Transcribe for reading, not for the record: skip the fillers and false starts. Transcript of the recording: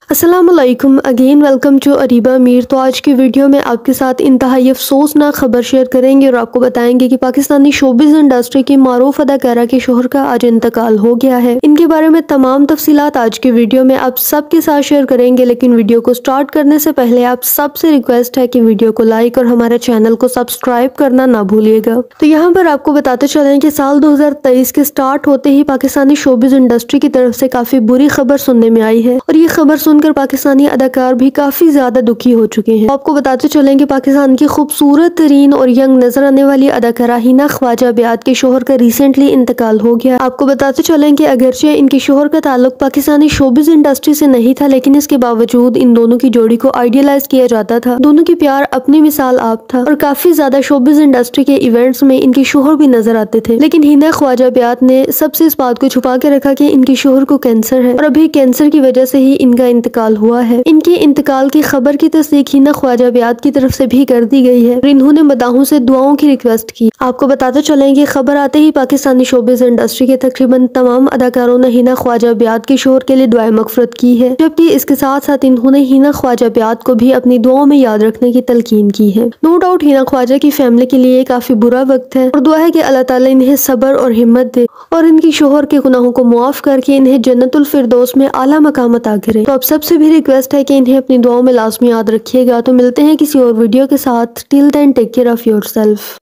अस्सलामुअलैकुम again welcome to Areeba Mir. तो आज की वीडियो में आपके साथ इंतहाई अफसोसनाक खबर शेयर करेंगे और आपको बताएंगे कि पाकिस्तानी शोबिज़ इंडस्ट्री की मारूफ अदाकारा के शोहर का आज इंतकाल हो गया है। इनके बारे में तमाम तफसीलात आज की वीडियो में आप सबके साथ शेयर करेंगे, लेकिन वीडियो को स्टार्ट करने से पहले आप सबसे रिक्वेस्ट है कि वीडियो को लाइक और हमारे चैनल को सब्सक्राइब करना ना भूलिएगा। तो यहाँ पर आपको बताते चलें कि साल 2023 के स्टार्ट होते ही पाकिस्तानी शोबिज़ इंडस्ट्री की तरफ से काफी बुरी खबर सुनने में आई है और ये खबर सुनकर पाकिस्तानी अदाकार भी काफी ज्यादा दुखी हो चुके हैं। आपको बताते चलें कि पाकिस्तान की खूबसूरत तरीन और यंग नजर आने वाली अदाकारा हिना ख्वाजा बेआत के शोहर का रिसेंटली इंतकाल हो गया। आपको बताते चलें कि अगरचे इनके शोहर का ताल्लुक पाकिस्तानी शोबिज़ इंडस्ट्री से नहीं था, लेकिन इसके बावजूद इन दोनों की जोड़ी को आइडियलाइज किया जाता था। दोनों की प्यार अपनी मिसाल आप था और काफी ज्यादा शोबिज़ इंडस्ट्री के इवेंट्स में इनके शोहर भी नजर आते थे। लेकिन हिना ख्वाजा बेआत ने सबसे इस बात को छुपा के रखा कि इनके शोहर को कैंसर है और अभी कैंसर की वजह से ही इनका इंतकाल हुआ है। इनके इंतकाल की खबर की तस्दीक हिना ख्वाजा बेआत की तरफ से भी कर दी गई है और इन्होंने मदाहों से दुआओं की रिक्वेस्ट की। आपको बताते चलें कि खबर आते ही पाकिस्तानी शोबिज़ इंडस्ट्री के तकरीबन तमाम अदाकारों ने हिना ख्वाजा बेआत के शोहर के लिए दुआए मगफरत की है, जबकि इसके साथ साथ इन्होंने हिना ख्वाजा बेआत को भी अपनी दुआओं में याद रखने की तलकीन की है। नो डाउट हिना ख्वाजा की फैमिली के लिए काफी बुरा वक्त है और दुआ है कि अल्लाह ताला इन्हें सब्र और हिम्मत दे और इनकी शोहर के गुनाहों को मुआफ करके इन्हें जन्नतुल फिरदौस में आला मकाम अता करे। तो आप सबसे भी रिक्वेस्ट है कि इन्हें अपनी दुआओं में लाजमी याद रखिएगा। तो मिलते हैं किसी और वीडियो के साथ। Till then take care of yourself.